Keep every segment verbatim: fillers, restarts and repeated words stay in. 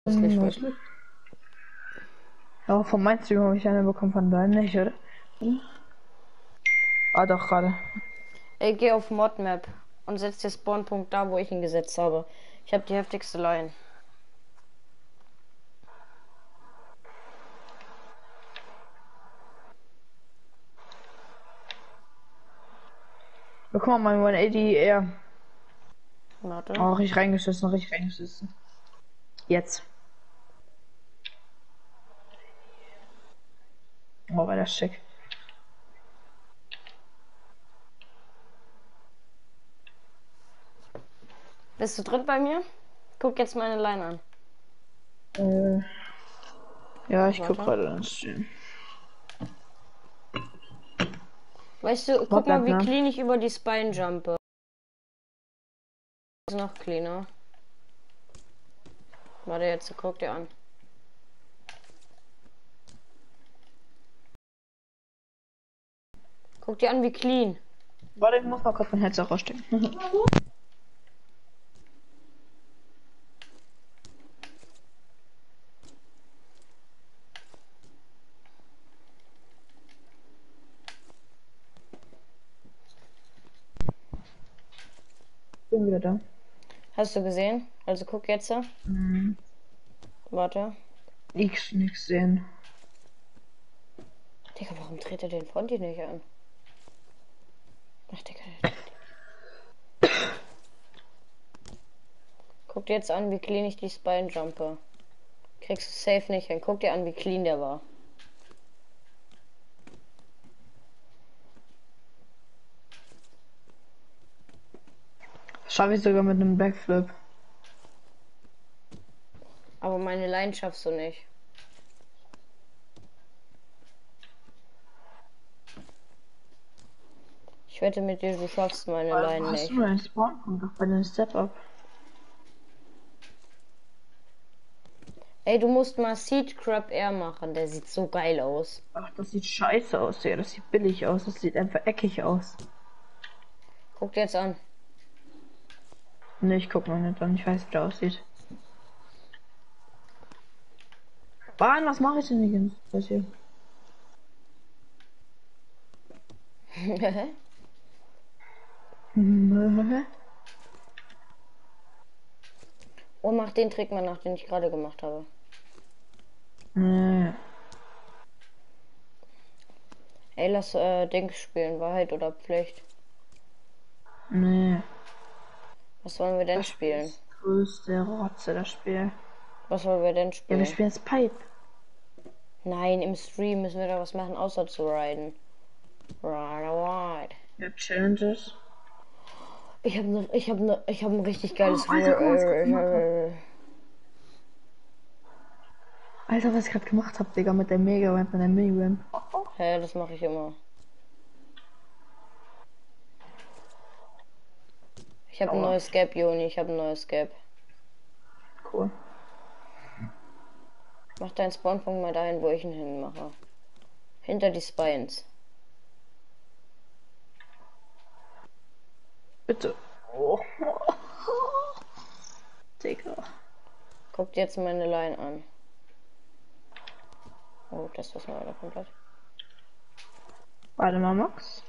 Das ist nicht Hm, gut. ja, von meinem Stream habe ich eine bekommen, von deinem nicht, oder? Hm? Ah, doch, gerade. Ey, geh auf Modmap und setz den Spawnpunkt da, wo ich ihn gesetzt habe. Ich habe die heftigste Line. Ja, guck mal, mein hundertachtzig eher. Warte. Oh, richtig reingeschissen, richtig reingeschissen. Jetzt. Oh, war das schick. Bist du drin bei mir? Guck jetzt meine Line an. Äh, ja, ich guck Warte. gerade den Stream. Weißt du, guck mal, Warte, wie ne? clean ich über die Spine jumpe. Das ist noch cleaner. Warte, jetzt guck dir an. Guck dir an, wie clean. Warte, ich muss mal kurz mein Headset rausstecken. Bin wieder da. Hast du gesehen? Also guck jetzt. Hm, Warte. ich nix sehen. Digga, warum dreht er den Fronti nicht an? Ach, Digga. Guck dir jetzt an, wie clean ich die Spine jumpe. Kriegst du safe nicht hin. Guck dir an, wie clean der war. Schaffe ich sogar mit einem Backflip. Aber meine Line schaffst du nicht. Ich wette mit dir, du schaffst meine Was Line hast nicht. du einen Spawnpunkt doch bei den Step-Up? Ey, du musst mal Seed Crab Air machen. Der sieht so geil aus. Ach, das sieht scheiße aus, ja. Das sieht billig aus. Das sieht einfach eckig aus. Guck dir jetzt an. Ne, ich guck mal nicht an. Ich weiß, wie der aussieht. Mann, was mache ich denn die ganze Zeit hier? Und mach den Trick mal nach, den ich gerade gemacht habe. Nee. Ey, lass äh, Dings spielen. Wahrheit oder Pflicht. Nee. Was wollen wir denn Das Spiel spielen? ist größte Rotze, das Spiel. Was wollen wir denn Ja, wir spielen? spielen jetzt Pipe. Nein, im Stream müssen wir da was machen, außer zu riden. Ride, ride. Ja, Challenges. Ich habe ne, ich habe ne, ich habe ein richtig Oh, geiles. Alter, guck mal, was ich gerade gemacht hab. Alter, was ich gerade gemacht hab, Digga, mit der Mega Ramp, mit der Mini Ramp. Hä, das mache ich immer. Ich habe ein Aua. neues Gap, Joni. Ich habe ein neues Gap. Cool. Mach deinen Spawnpunkt mal dahin, wo ich ihn hinmache. Hinter die Spines. Bitte. Oh. Digga. Guck dir jetzt meine Line an. Oh, das was mal wieder komplett. Warte mal, Max.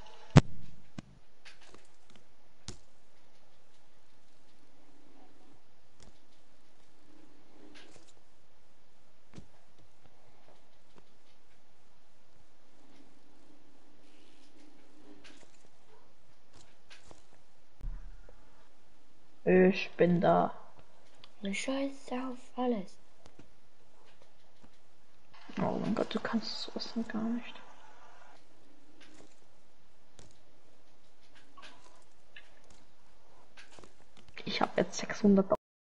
Ich bin da. Ne Scheiße auf alles. Oh mein Gott, du kannst sowas denn gar nicht. Ich habe jetzt sechshundert.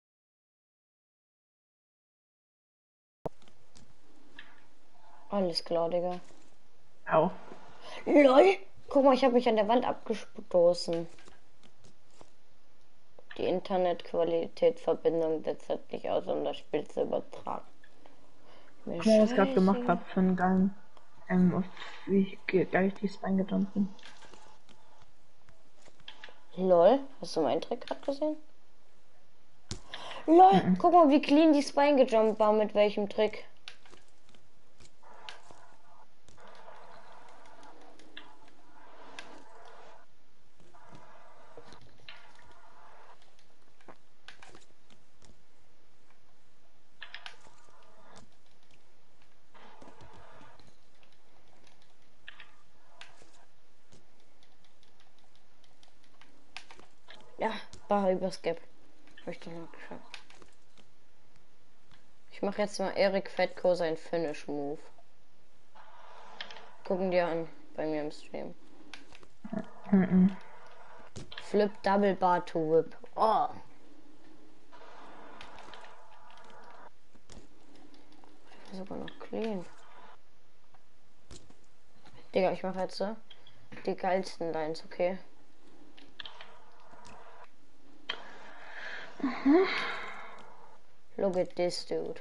Alles klar, Digga. Au. LOL! Guck mal, ich habe mich an der Wand abgestoßen. Die Internetqualitätsverbindung setzt halt nicht aus, um das Spiel zu übertragen. Mir Guck mal, was ich gerade gemacht scheiße. habe für einen geilen. Ähm, auf wie ich ge- geil ich die Spine gedumpt bin. LOL, hast du meinen Trick gerade gesehen? Lol, Mhm. guck mal, wie clean die Spine gejumpt war, mit welchem Trick. Ja, war überskip. Hab ich doch noch geschafft. Ich mache jetzt mal Erik Fetko sein Finish Move. Gucken dir an bei mir im Stream. Mhm. Flip Double Bar to Whip. Oh. Sogar noch clean. Digga, ich mache jetzt so die geilsten Lines, okay? Mhm. Look at this dude.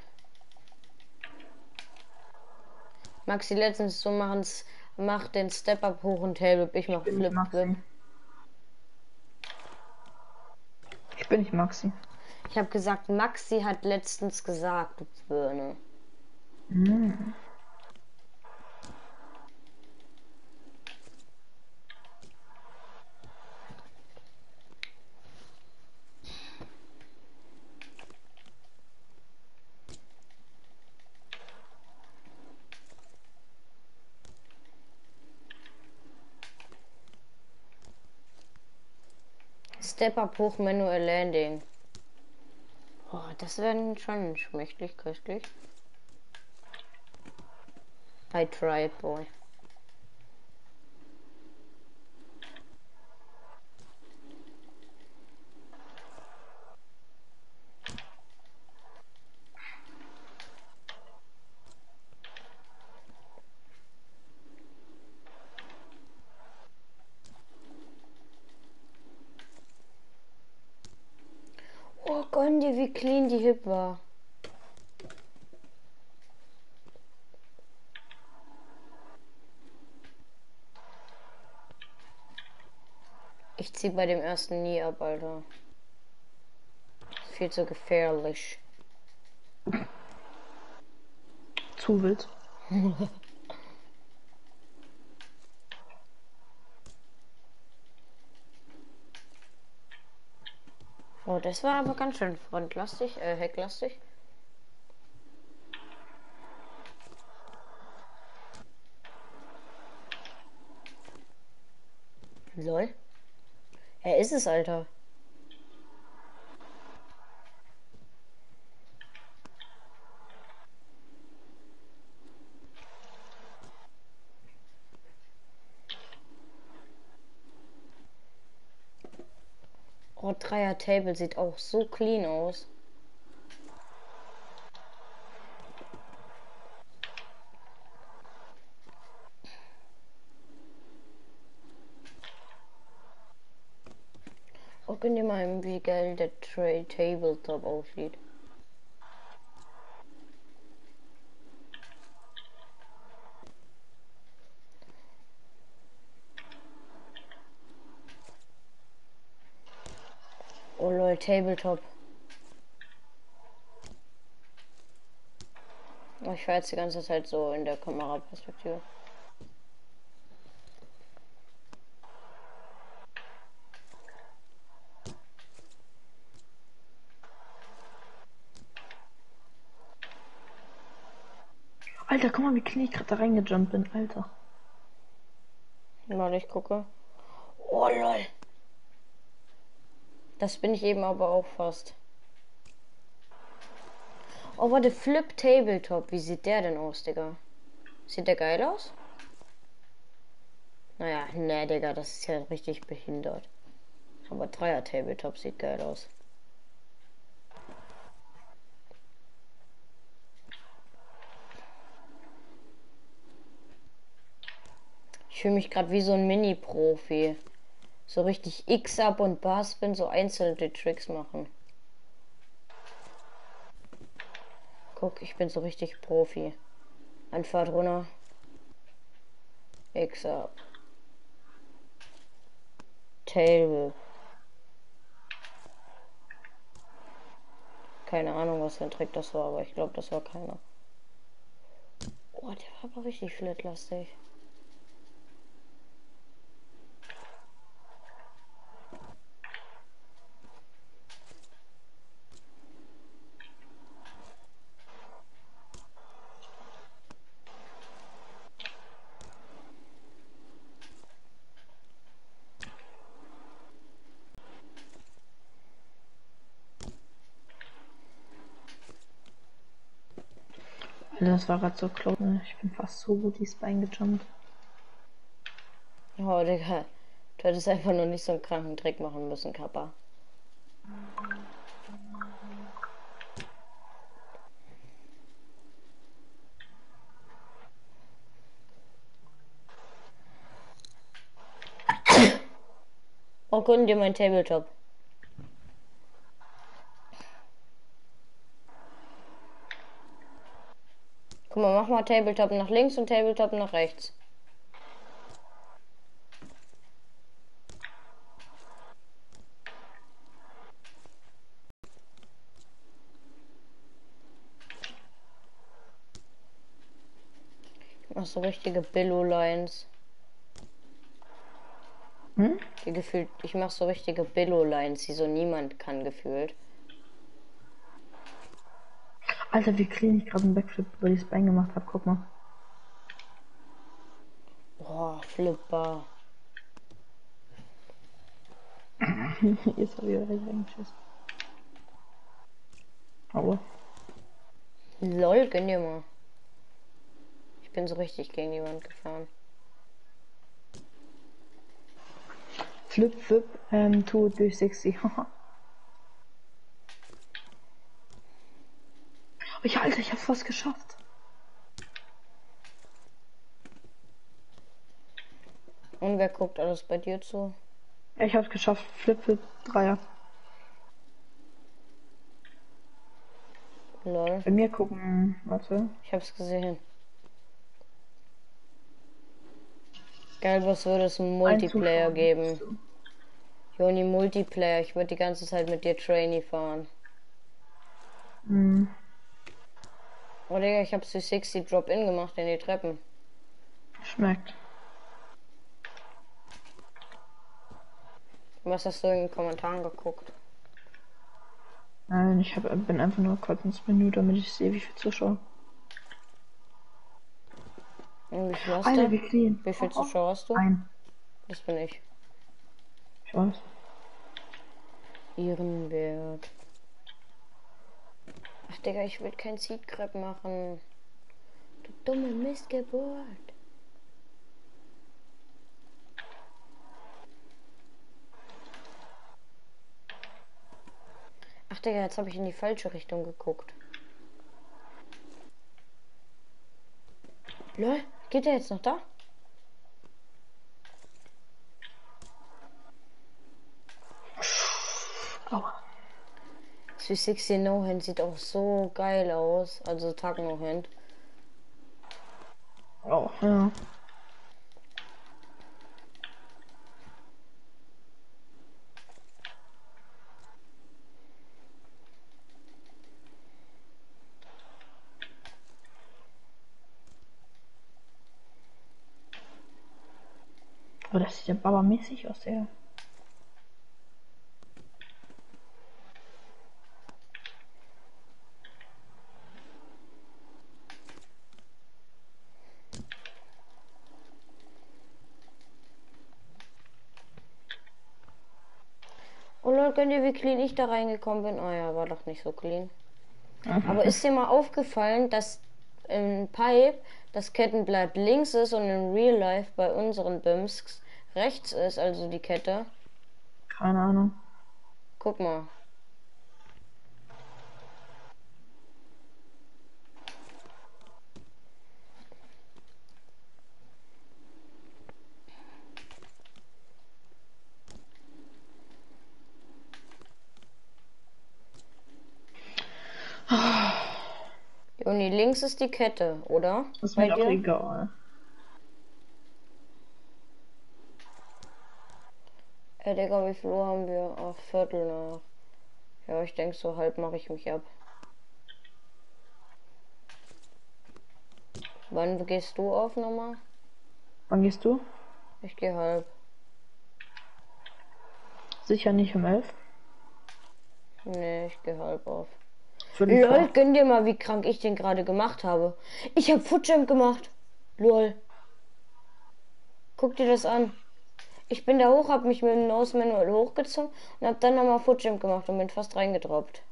Maxi letztens so machen's, macht den Step Up hoch und Table. Ich mach Bin ich Flip Whip. Maxi. Ich bin nicht Maxi. Ich habe gesagt, Maxi hat letztens gesagt, du Birne. Mhm. Step Up hoch Manual Landing. Oh, das wäre schon schmächtlich köstlich. I tried, boy. Oh Gott, wie clean die Hip war. Ich zieh bei dem ersten nie ab, Alter. Viel zu gefährlich. Zu wild. Oh, das war aber ganz schön frontlastig, äh, hecklastig. Lol. Er ist es, Alter. Oh, Dreier Table sieht auch so clean aus. Oh, könnt ihr mal, wie geil der Tray Tabletop aussieht. Oh lol, Tabletop. Oh, ich war jetzt die ganze Zeit so in der Kameraperspektive. Alter, guck mal, wie clean ich gerade da reingejumpt bin, Alter. Mal, ich gucke. Oh lol. Das bin ich eben aber auch fast. Oh, warte, Flip Tabletop. Wie sieht der denn aus, Digga? Sieht der geil aus? Naja, ne, Digga, das ist ja richtig behindert. Aber Dreier Tabletop sieht geil aus. Ich fühle mich gerade wie so ein Mini-Profi. So richtig X-Up und Barspin, so einzeln die Tricks machen. Guck, ich bin so richtig Profi. Anfahrt runter. X-Up. Tail Whip. Keine Ahnung, was für ein Trick das war, aber ich glaube, das war keiner. Oh, der war aber richtig flatlastig. Alter, das war gerade so close. Ne? Ich bin fast so gut die Spine gejumpt. Oh, Digga. Du hättest einfach nur nicht so einen kranken Trick machen müssen, Kappa. Oh, gönn dir mein Tabletop. Guck mal, mach mal Tabletop nach links und Tabletop nach rechts. Ich mach so richtige Billo-Lines. Hm? Die gefühlt, ich mach so richtige Billo-Lines, die so niemand kann gefühlt. Alter, wie clean ich gerade einen Backflip über die Spine gemacht habe. Guck mal. Boah, Flipper. Jetzt habe ich wieder reingeschissen. Aber. Lol, gönn dir mal. Ich bin so richtig gegen die Wand gefahren. Flip, flip, ähm, two, three sixty. Oh ja, Alter, ich hab's fast geschafft. Und wer guckt alles bei dir zu? Ja, ich hab's geschafft. Flip, flip, Dreier. Lol. Bei mir gucken, warte. Ich hab's gesehen. Geil, was würde es einen Ein Multiplayer Zuschauer. geben? Joni, Multiplayer. Ich würde die ganze Zeit mit dir Trainee fahren. Hm. Oh, Digga, ich hab drei sechzig Drop-In gemacht in die Treppen. Schmeckt. Was hast du in den Kommentaren geguckt? Nein, ich hab, bin einfach nur kurz ins Menü, damit ich sehe, wie viele Zuschauer. Und wie viel hast Alter, du? wie clean. Wie viele Zuschauer hast du? Ein. Das bin ich. Ich weiß. Ehrenwert. Ach, Digga, ich will kein Seed Crab machen. Du dumme Missgeburt. Ach, Digga, jetzt habe ich in die falsche Richtung geguckt. Lol, geht der jetzt noch da? Aua. drei sechzig No Hand sieht auch so geil aus. Also Tag No Hand. Oh, ja. Aber das sieht ja babamäßig aus, der. Oh Lol, könnt ihr, wie clean ich da reingekommen bin? Oh ja, war doch nicht so clean. Aber ist dir mal aufgefallen, dass im Pipe das Kettenblatt links ist und in Real Life bei unseren Bimsks rechts ist, also die Kette? Keine Ahnung. Guck mal. Juni, links ist die Kette, oder? Ist Bei mir doch dir? egal. Ey, Digga, wie viel Uhr haben wir? Ach, Viertel nach. Ja, ich denke, so halb mache ich mich ab. Wann gehst du auf nochmal? Wann gehst du? Ich gehe halb. Sicher nicht um elf? Nee, ich gehe halb auf. Fünf Lol, vor. gönn dir mal, wie krank ich den gerade gemacht habe. Ich habe Footjump gemacht. Lol. Guck dir das an. Ich bin da hoch, hab mich mit dem Nose Manual hochgezogen und hab dann nochmal Footjump gemacht und bin fast reingedroppt.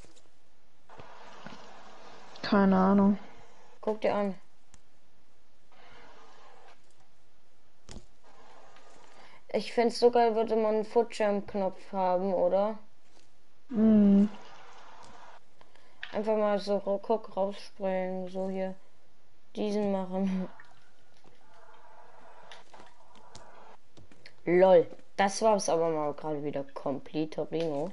Keine Ahnung. Guck dir an. Ich find's so geil, würde man einen Footjump-Knopf haben, oder? Mhm. Einfach mal so guck, rausspringen, so hier diesen machen. Lol, das war's aber mal gerade wieder komplett Rino.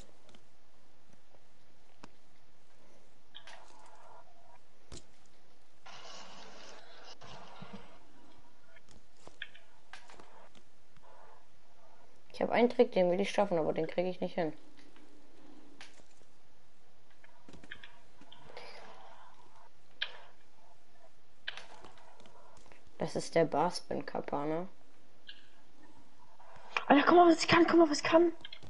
Ich habe einen Trick, den will ich schaffen, aber den kriege ich nicht hin. Das ist der Barspin Kappa, ne? Alter, guck mal, was ich kann, guck mal, was ich kann.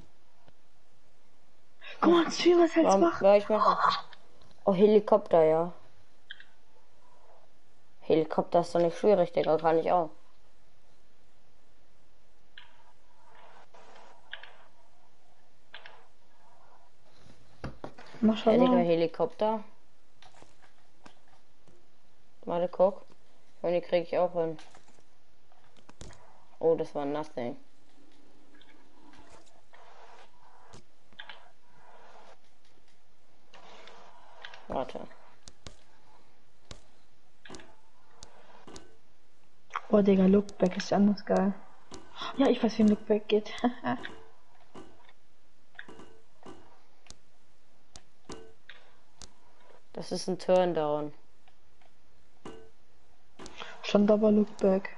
Guck mal, Stream, was jetzt Warum, macht. ja, ich mache. Oh, Helikopter, ja. Helikopter ist doch nicht schwierig, Digga, kann ich auch. Mach schon Hey, Digga, mal. Helikopter. Warte, guck. Und die kriege ich auch hin. Oh, das war nothing. Warte. Oh, Digga, Lookback ist anders geil. Ja, ich weiß, wie ein Lookback geht. Das ist ein Turndown. Schon Double Lookback.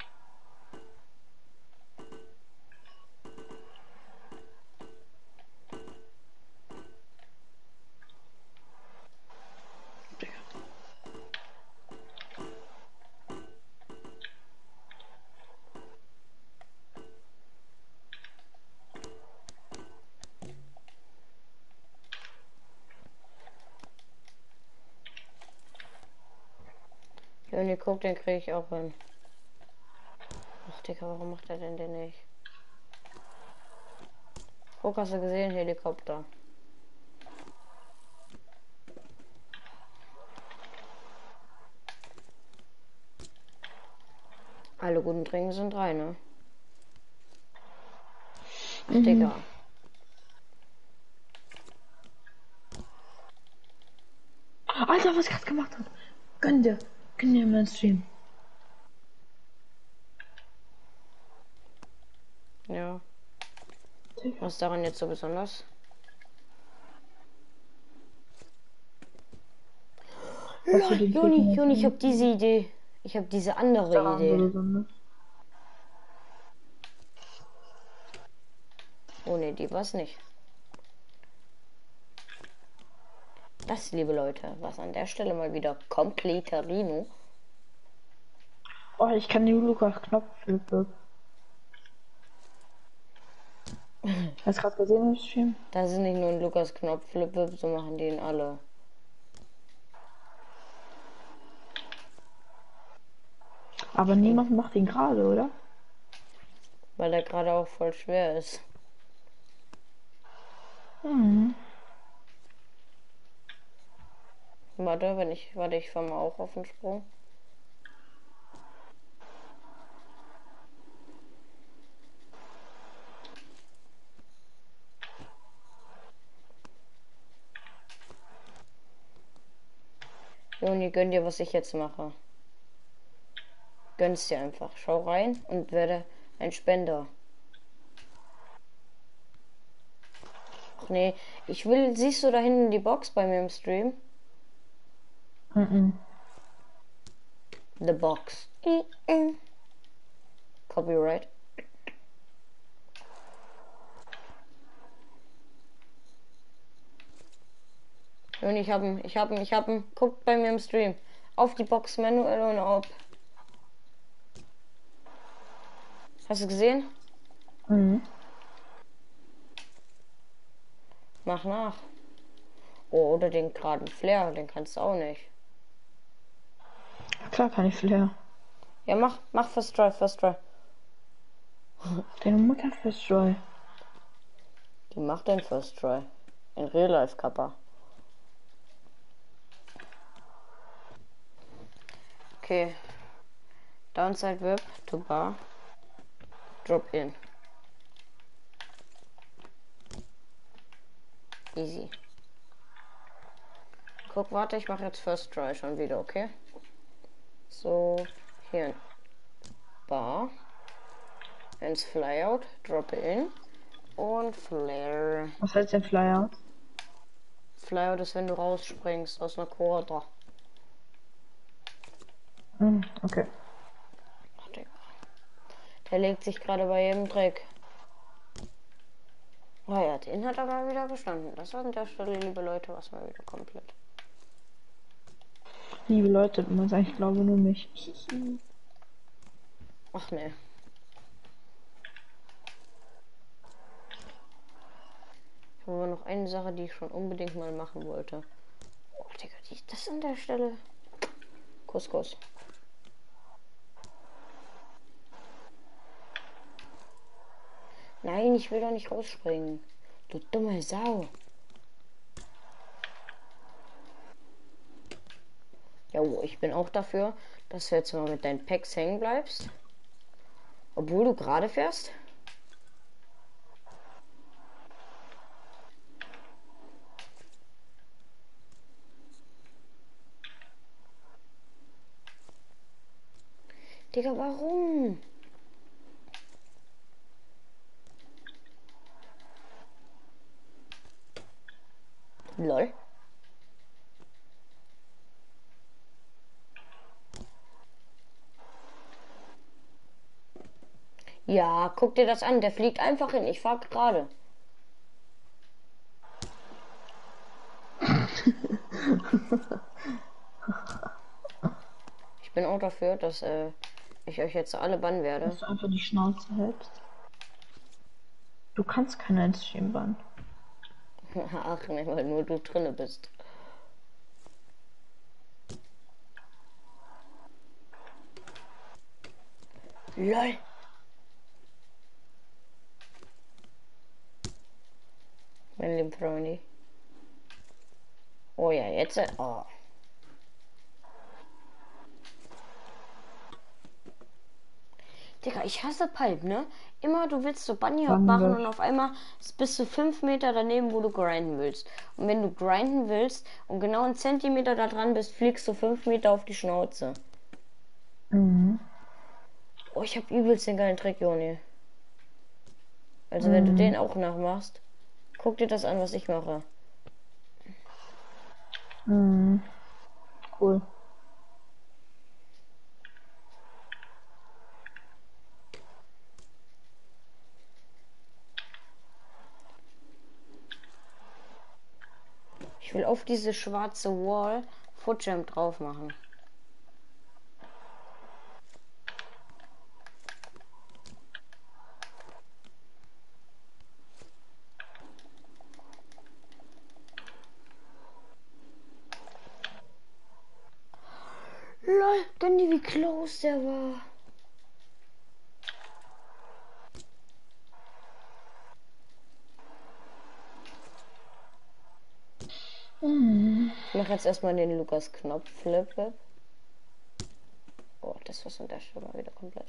Wenn ihr guckt, den kriege ich auch hin. Ach, Digga, warum macht er denn den nicht? Guck, hast du gesehen, Helikopter. Alle guten Trinken sind drei, ne? Ach, Mhm. Digga. Alter, was ich gerade gemacht habe. Gönn dir. Gönn dir meinen Stream. Ja. Was ist daran jetzt so besonders? Was für den Juni, Trick Juni, ich machen? habe diese Idee. Ich habe diese andere Daran so Idee. besonders. Oh ne, die war's nicht. Das, liebe Leute, was an der Stelle mal wieder kompletter Rino. Oh, ich kann die Lukas Knopf. Hast du gerade gesehen im Stream? Das ist nicht nur ein Lukas Knopf-Flippe, so machen die ihn alle. Aber niemand macht ihn gerade, oder? Weil er gerade auch voll schwer ist. Mhm. Warte, wenn ich, warte, ich fahr mal auch auf den Sprung. Juni, gönn dir, was ich jetzt mache. Gönn's dir einfach. Schau rein und werde ein Spender. Ach nee, ich will, siehst du da hinten die Box bei mir im Stream? Mhm. The Box. Copyright. Und ich hab ihn, ich hab ihn, ich hab ihn. Guckt bei mir im Stream. auf die Box manuell und ab. Hast du gesehen? Mhm. Mach nach. Oh, oder den geraden Flair, den kannst du auch nicht. Klar kann ich Flair. Ja, mach, mach First Try, First Try. Deine Mutter First Try. Die macht den First Try. In Real Life Kappa. Okay. Downside Whip to bar. Drop in. Easy. Guck, warte, ich mache jetzt First Try schon wieder, okay? So, hier. Bar. Ins Flyout. Drop in. Und Flare. Was heißt denn Flyout? Flyout ist, wenn du rausspringst aus einer Quadra. Mhm, okay. Ach, Digga. Der legt sich gerade bei jedem Trick. Oh ja, den hat er mal wieder bestanden. Das war an der Stelle, liebe Leute, was mal wieder komplett. Liebe Leute, du meinst eigentlich, glaube nur mich. Ach ne. Ich habe aber noch eine Sache, die ich schon unbedingt mal machen wollte. Oh, Digga, die, das an der Stelle. Kuss, Kuss. Nein, ich will doch nicht rausspringen. Du dumme Sau. Ja, ich bin auch dafür, dass du jetzt mal mit deinen Packs hängen bleibst. Obwohl du gerade fährst. Digga, warum? Lol. Ja, guck dir das an. Der fliegt einfach hin. Ich fahr gerade. Ich bin auch dafür, dass äh, ich euch jetzt alle bannen werde. Dass du einfach die Schnauze hältst. Du kannst keinen Stream bannen. Ach, ne, weil nur du drinne bist. Lol. Mein lieber Freunde. Oh ja, jetzt. äh, Oh. Digga, ich hasse Pipe, ne? Immer du willst so Bunny Hop machen und auf einmal bist du fünf Meter daneben, wo du grinden willst. Und wenn du grinden willst und genau einen Zentimeter da dran bist, fliegst du fünf Meter auf die Schnauze. Mhm. Oh, ich hab übelst den geilen Trick, Joni. Also mhm. wenn du den auch nachmachst, guck dir das an, was ich mache. Mhm. Cool. Ich will auf diese schwarze Wall Footjump drauf machen. Lol, Gandhi, wie close der war. Mhm. Ich mache jetzt erstmal den Lukas Knopf Flip. Oh, das war's an der Stelle mal wieder komplett.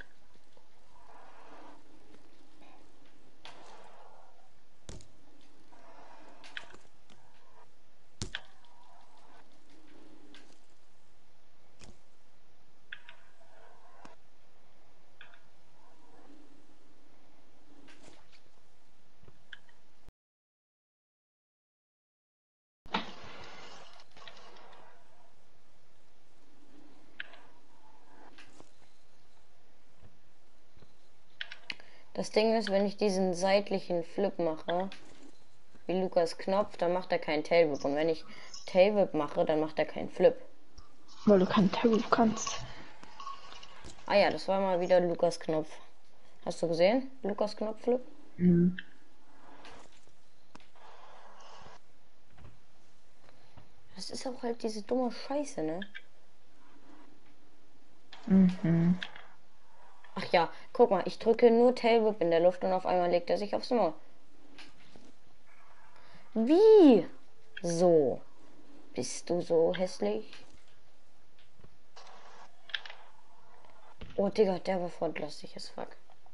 Das Ding ist, wenn ich diesen seitlichen Flip mache, wie Lukas Knopf, dann macht er keinen Tailwhip. Und wenn ich Tailwhip mache, dann macht er keinen Flip. Weil du keinen Tattoo kannst. Ah ja, das war mal wieder Lukas Knopf. Hast du gesehen? Lukas Knopf, Flip? Mhm. Das ist auch halt diese dumme Scheiße, ne? Mhm. Ach ja, guck mal, ich drücke nur Tailwhip in der Luft und auf einmal legt er sich aufs Maul. Wie? So. Bist du so hässlich? Oh, Digga, der war voll lustig as fuck.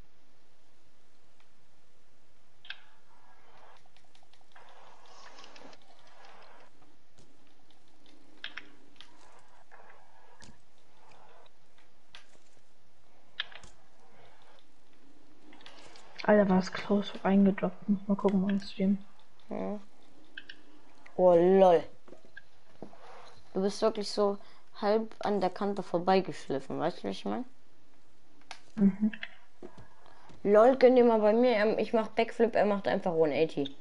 Alter, war es close reingedroppt. Muss mal gucken, mal stream. Ja. Oh, lol. Du bist wirklich so halb an der Kante vorbeigeschliffen, weißt du, was ich meine? Mhm. Lol, könnt ihr mal bei mir, ich mach Backflip, er macht einfach hundertachtzig.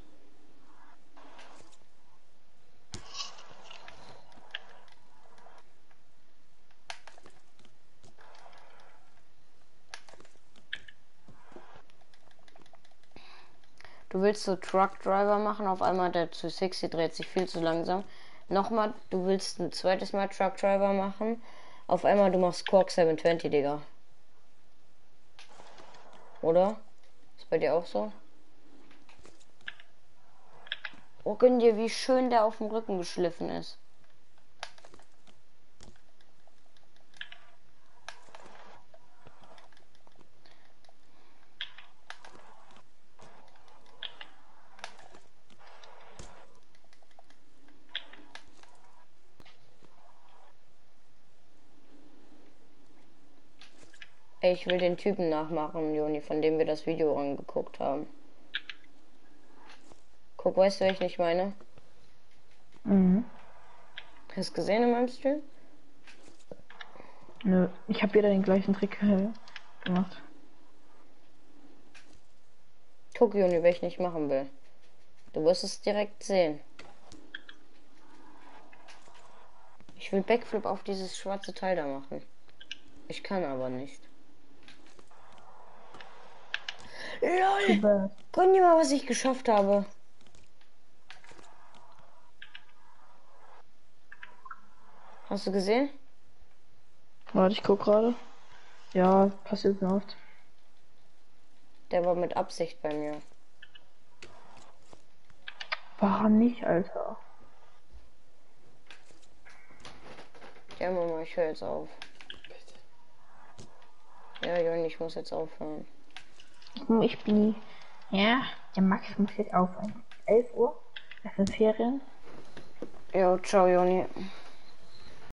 Du willst so Truck Driver machen, auf einmal der zu sexy dreht sich viel zu langsam. Nochmal, du willst ein zweites Mal Truck Driver machen, auf einmal du machst Cork siebenhundertzwanzig, Digga. Oder? Ist bei dir auch so? Oh, gönn dir, wie schön der auf dem Rücken geschliffen ist. Ey, ich will den Typen nachmachen, Joni, von dem wir das Video angeguckt haben. Guck, weißt du, welchen ich meine? Mhm. Hast du gesehen in meinem Stream? Nö, ich habe wieder den gleichen Trick äh, gemacht. Guck, Joni, welchen ich machen will. Du wirst es direkt sehen. Ich will Backflip auf dieses schwarze Teil da machen. Ich kann aber nicht. LOL! Guck dir mal, was ich geschafft habe. Hast du gesehen? Warte, ich guck gerade. Ja, passiert mir oft. Der war mit Absicht bei mir. War nicht, Alter. Ja, Mama, ich höre jetzt auf. Ja, Joni, ich muss jetzt aufhören. Ich bin. Ja, der Max muss jetzt aufhören. elf Uhr. Das sind Ferien. Jo, ciao, Joni.